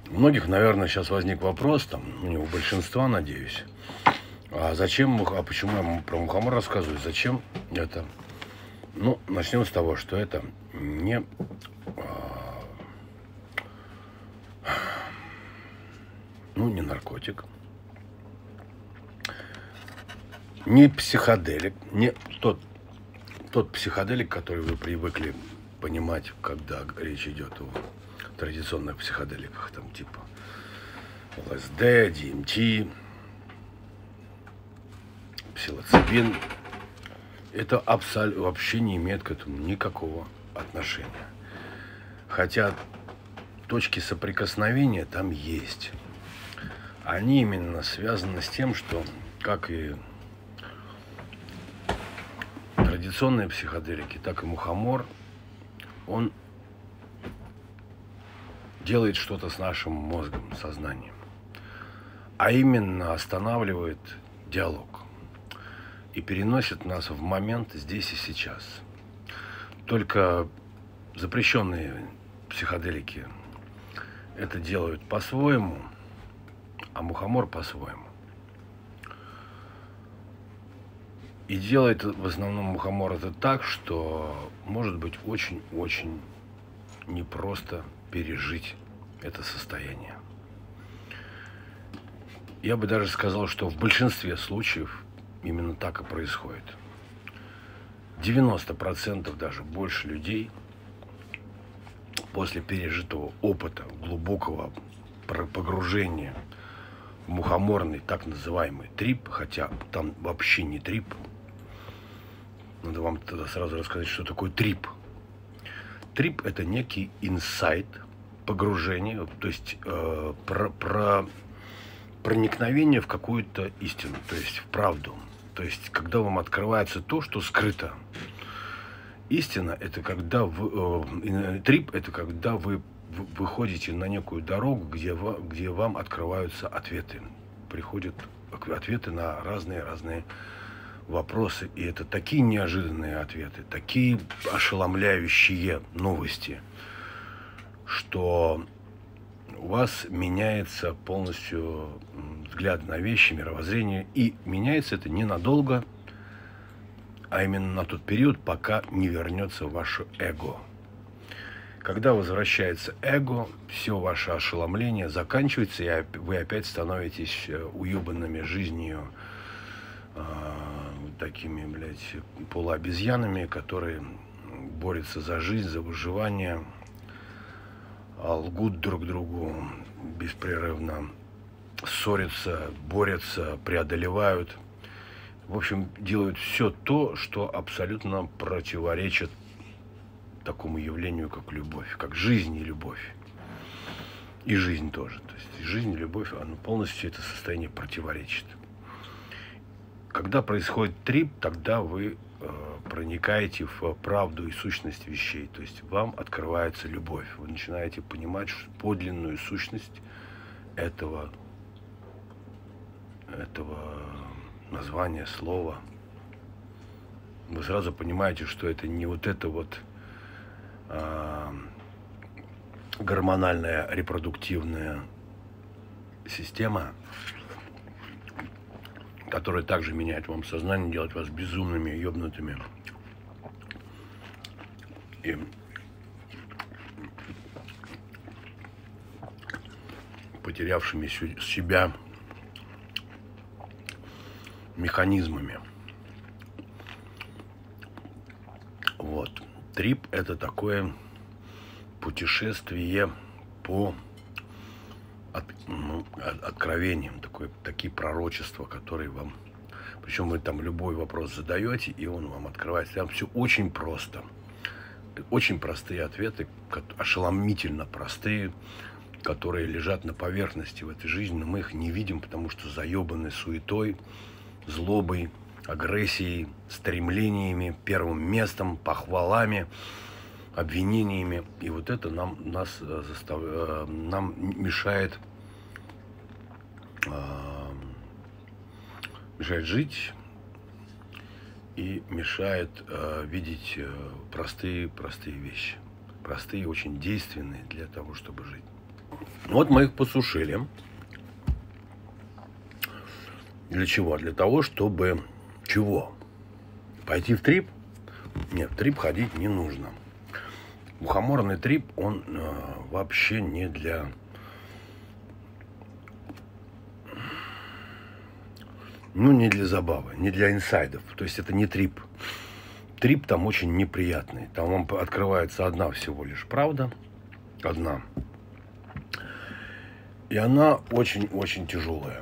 У многих, наверное, сейчас возник вопрос, там, у большинства, надеюсь, а зачем, почему я про мухомор рассказываю, зачем это? Ну, начнем с того, что это не, не наркотик, не психоделик, не тот психоделик, который вы привыкли понимать, когда речь идет о традиционных психоделиках, там типа ЛСД, ДМТ, псилоцибин. Это вообще не имеет к этому никакого отношения. Хотя точки соприкосновения там есть. Они именно связаны с тем, что, как и традиционные психоделики, так и мухомор, он делает что-то с нашим мозгом, сознанием. А именно останавливает диалог и переносит нас в момент здесь и сейчас. Только запрещенные психоделики это делают по-своему, а мухомор по-своему. И делает в основном мухомор это так, что может быть очень-очень непросто пережить это состояние. Я бы даже сказал, что в большинстве случаев именно так и происходит. 90% даже больше людей после пережитого опыта, глубокого погружения в мухоморный так называемый трип, хотя там вообще не трип. Надо вам тогда сразу рассказать, что такое трип. Трип – это некий инсайт, погружение, то есть проникновение в какую-то истину, то есть в правду. То есть, когда вам открывается то, что скрыто. Истина – это когда трип – это когда вы выходите на некую дорогу, где вам открываются ответы. Приходят ответы на разные вопросы. И это такие неожиданные ответы, такие ошеломляющие новости, что у вас меняется полностью взгляд на вещи, мировоззрение. И меняется это ненадолго, а именно на тот период, пока не вернется ваше эго. Когда возвращается эго, все ваше ошеломление заканчивается, и вы опять становитесь уебанными жизнью, такими, полуобезьянами, которые борются за жизнь, за выживание, лгут друг другу беспрерывно, ссорятся, борются, преодолевают. В общем, делают все то, что абсолютно противоречит такому явлению, как любовь, как жизнь и любовь. И жизнь тоже. То есть жизнь и любовь, она полностью это состояние противоречит. Когда происходит трип, тогда вы проникаете в правду и сущность вещей. То есть вам открывается любовь. Вы начинаете понимать подлинную сущность этого названия, слова. Вы сразу понимаете, что это не вот эта гормональная репродуктивная система, которая также меняет вам сознание, делает вас безумными, ёбнутыми и потерявшими себя механизмами. Вот. Трип – это такое путешествие по откровениям, такие пророчества, которые вам... Причем вы там любой вопрос задаете, и он вам открывается. Там все очень просто. Очень простые ответы, ошеломительно простые, которые лежат на поверхности в этой жизни, но мы их не видим, потому что заебаны суетой, злобой, агрессией, стремлениями, первым местом, похвалами, обвинениями. И вот это нам мешает жить и мешает видеть простые вещи. Простые, очень действенные для того, чтобы жить. Вот мы их посушили. Для чего? Для того, чтобы... Чего? Пойти в трип? Нет, в трип ходить не нужно. Мухоморный трип, он вообще не для... Ну, не для забавы, не для инсайдов. То есть это не трип. Трип там очень неприятный. Там вам открывается одна всего лишь правда. Одна. И она очень-очень тяжелая.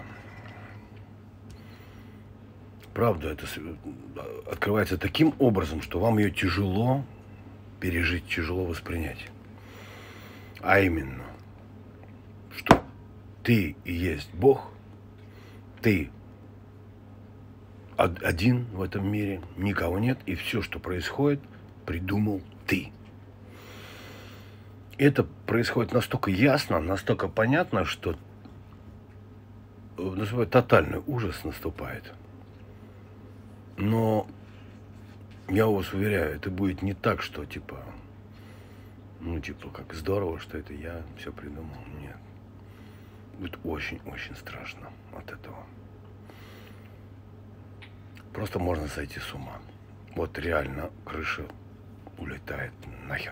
Правда, это открывается таким образом, что вам ее тяжело пережить, тяжело воспринять. А именно, что ты и есть Бог, ты один в этом мире, никого нет, и все, что происходит, придумал ты. Это происходит настолько ясно, настолько понятно, что тотальный ужас наступает. Но я вас уверяю, это будет не так, что типа, ну типа, как здорово, что это я все придумал. Нет. Будет очень-очень страшно от этого. Просто можно сойти с ума. Вот реально крыша улетает нахер.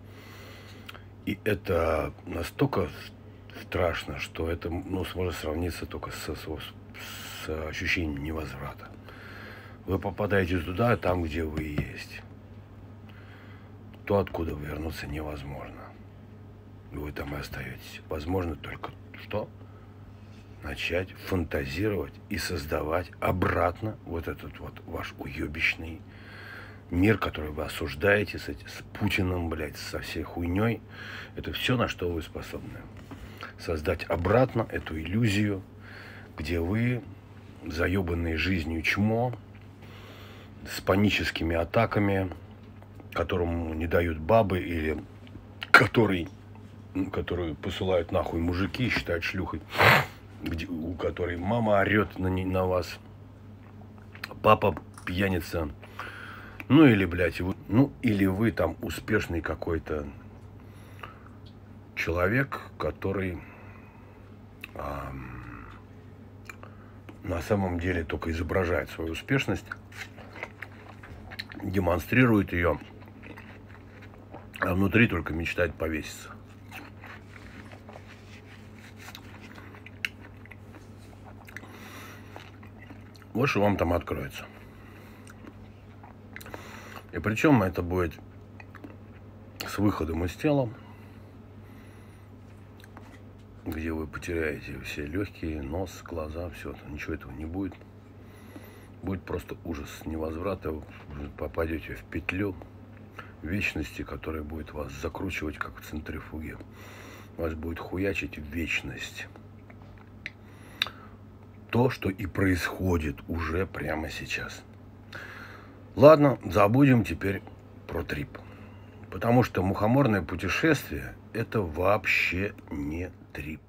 И это настолько страшно, что это, ну, сможет сравниться только с ощущением невозврата. Вы попадаете туда, там, где вы есть. То, откуда вернуться невозможно. Вы там и остаетесь. Возможно только что? Начать фантазировать и создавать обратно вот этот вот ваш уебищный мир, который вы осуждаете с Путиным, блядь, со всей хуйней. Это все, на что вы способны. Создать обратно эту иллюзию, где вы, заебанные жизнью чмо, с паническими атаками, которому не дают бабы, или которые посылают нахуй мужики и считают шлюхой, у которой мама орет на вас, папа пьяница, ну или, блядь, или вы там успешный какой-то человек, который на самом деле только изображает свою успешность, демонстрирует ее, а внутри только мечтает повеситься. Вот что вам там откроется. И причем это будет с выходом из тела, где вы потеряете все легкие, нос, глаза, все это. Ничего этого не будет. Будет просто ужас невозврата. Вы попадете в петлю вечности, которая будет вас закручивать, как в центрифуге. Вас будет хуячить в вечность. То, что и происходит уже прямо сейчас. Ладно, забудем теперь про трип. Потому что мухоморное путешествие — это вообще не трип.